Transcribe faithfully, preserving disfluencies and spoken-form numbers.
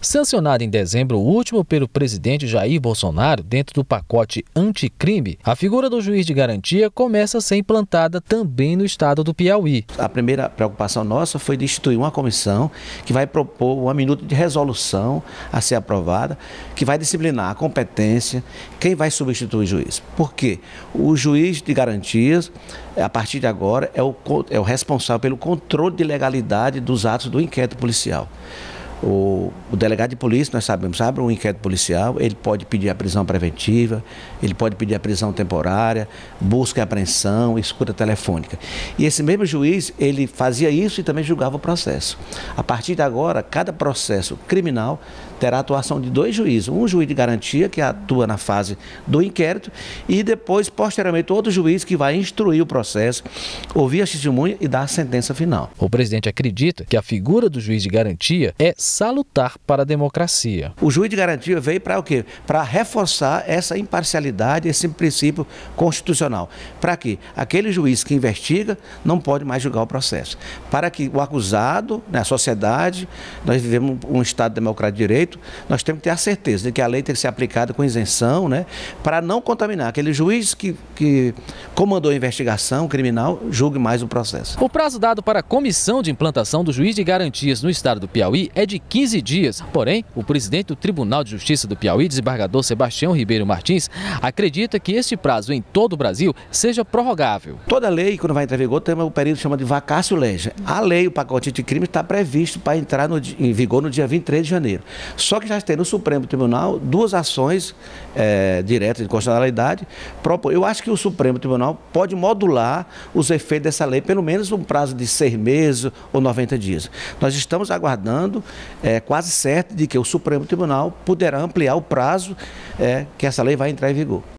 Sancionada em dezembro último pelo presidente Jair Bolsonaro dentro do pacote anticrime, a figura do juiz de garantia começa a ser implantada também no estado do Piauí. A primeira preocupação nossa foi de instituir uma comissão que vai propor uma minuta de resolução a ser aprovada, que vai disciplinar a competência, quem vai substituir o juiz. Por quê? O juiz de garantias, a partir de agora, é o, é o responsável pelo controle de legalidade dos atos do inquérito policial. O, o delegado de polícia, nós sabemos, abre um inquérito policial, ele pode pedir a prisão preventiva, ele pode pedir a prisão temporária, busca e apreensão, escuta telefônica. E esse mesmo juiz, ele fazia isso e também julgava o processo. A partir de agora, cada processo criminal terá a atuação de dois juízes, um juiz de garantia que atua na fase do inquérito e depois, posteriormente, outro juiz que vai instruir o processo, ouvir a testemunha e dar a sentença final. O presidente acredita que a figura do juiz de garantia é salutar para a democracia. O juiz de garantia veio para o quê? Para reforçar essa imparcialidade, esse princípio constitucional. Para que aquele juiz que investiga não pode mais julgar o processo. Para que o acusado, né, a sociedade, nós vivemos um Estado democrático de direito, nós temos que ter a certeza de que a lei tem que ser aplicada com isenção, né, para não contaminar. Aquele juiz que, que comandou a investigação criminal julgue mais o processo. O prazo dado para a comissão de implantação do juiz de garantias no estado do Piauí é de quinze dias. Porém, o presidente do Tribunal de Justiça do Piauí, desembargador Sebastião Ribeiro Martins, acredita que este prazo em todo o Brasil seja prorrogável. Toda lei, quando vai entrar em vigor, tem um período que chama de vacácio legis. A lei, o pacote de crime, está previsto para entrar no, em vigor no dia vinte e três de janeiro. Só que já tem no Supremo Tribunal duas ações é, diretas de constitucionalidade. Eu acho que o Supremo Tribunal pode modular os efeitos dessa lei, pelo menos um prazo de seis meses ou noventa dias. Nós estamos aguardando, é quase certo, de que o Supremo Tribunal poderá ampliar o prazo é, que essa lei vai entrar em vigor.